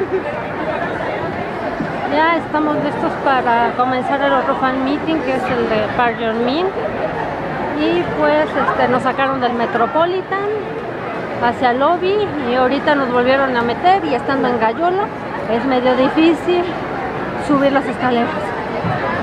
Ya estamos listos para comenzar el otro fan meeting, que es el de Park Yeon-min. Y pues nos sacaron del Metropolitan hacia el lobby y ahorita nos volvieron a meter, y estando en Gallolo es medio difícil subir las escaleras.